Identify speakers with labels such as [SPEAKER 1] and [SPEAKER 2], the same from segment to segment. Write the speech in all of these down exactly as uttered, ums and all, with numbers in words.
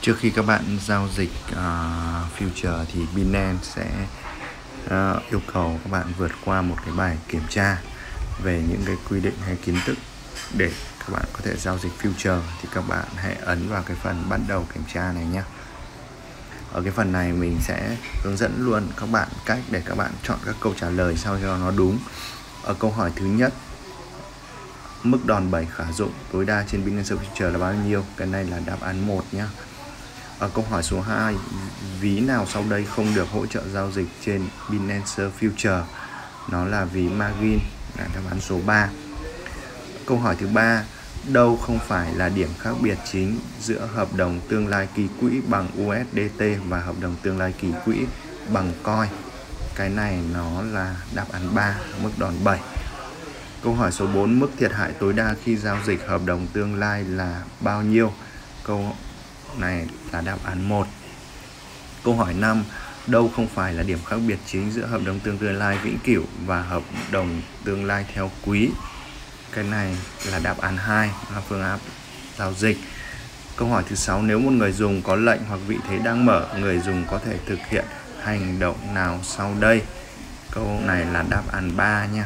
[SPEAKER 1] Trước khi các bạn giao dịch uh, future thì Binance sẽ uh, yêu cầu các bạn vượt qua một cái bài kiểm tra về những cái quy định hay kiến thức để các bạn có thể giao dịch future. Thì các bạn hãy ấn vào cái phần bắt đầu kiểm tra này nhé. Ở cái phần này mình sẽ hướng dẫn luôn các bạn cách để các bạn chọn các câu trả lời sao cho nó đúng. Ở câu hỏi thứ nhất, mức đòn bẩy khả dụng tối đa trên Binance Future là bao nhiêu? Cái này là đáp án một nhé. Ở câu hỏi số hai, ví nào sau đây không được hỗ trợ giao dịch trên Binance Future? Nó là ví margin, là đáp án số ba. Câu hỏi thứ ba, đâu không phải là điểm khác biệt chính giữa hợp đồng tương lai kỳ quỹ bằng u ét đê tê và hợp đồng tương lai kỳ quỹ bằng coin? Cái này nó là đáp án ba, mức đòn bẩy. Câu hỏi số bốn, mức thiệt hại tối đa khi giao dịch hợp đồng tương lai là bao nhiêu? Câu này là đáp án một. Câu hỏi năm, đâu không phải là điểm khác biệt chính giữa hợp đồng tương lai vĩnh cửu và hợp đồng tương lai theo quý? Cái này là đáp án hai, là phương án giao dịch. Câu hỏi thứ sáu, nếu một người dùng có lệnh hoặc vị thế đang mở, người dùng có thể thực hiện hành động nào sau đây? Câu này là đáp án ba nha.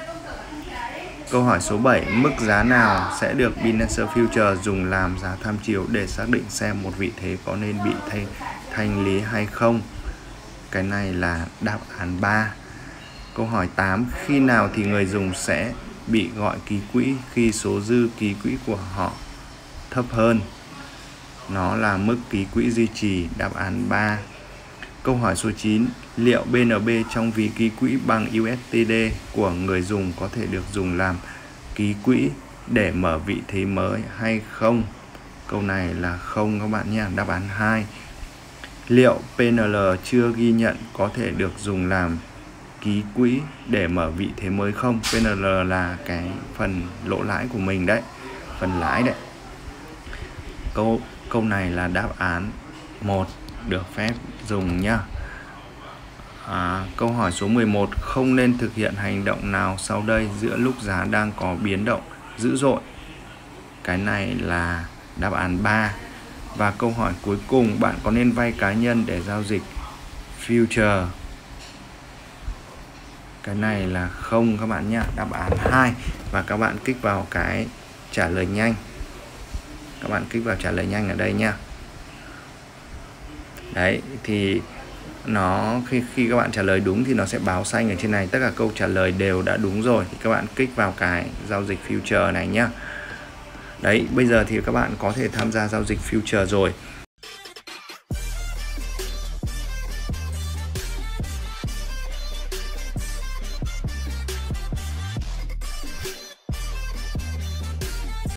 [SPEAKER 1] Câu hỏi số bảy, mức giá nào sẽ được Binance Future dùng làm giá tham chiếu để xác định xem một vị thế có nên bị thay, thanh lý hay không? Cái này là đáp án ba. Câu hỏi tám, khi nào thì người dùng sẽ bị gọi ký quỹ khi số dư ký quỹ của họ thấp hơn? Nó là mức ký quỹ duy trì, đáp án ba. Câu hỏi số chín, liệu bê en bê trong ví ký quỹ bằng u ét đê tê của người dùng có thể được dùng làm ký quỹ để mở vị thế mới hay không? Câu này là không các bạn nhé, đáp án hai. Liệu pê en lờ chưa ghi nhận có thể được dùng làm ký quỹ để mở vị thế mới không? pê en lờ là cái phần lỗ lãi của mình đấy, phần lãi đấy. Câu câu này là đáp án một, được phép dùng nhá. À, câu hỏi số mười một, không nên thực hiện hành động nào sau đây giữa lúc giá đang có biến động dữ dội? Cái này là đáp án ba. Và câu hỏi cuối cùng, bạn có nên vay cá nhân để giao dịch future? Cái này là không các bạn nhé, đáp án hai. Và các bạn kích vào cái trả lời nhanh. Các bạn kích vào trả lời nhanh ở đây nha. Đấy, thì nó khi khi các bạn trả lời đúng thì nó sẽ báo xanh ở trên này, tất cả câu trả lời đều đã đúng rồi, thì các bạn kích vào cái giao dịch future này nhá. Đấy, bây giờ thì các bạn có thể tham gia giao dịch future rồi.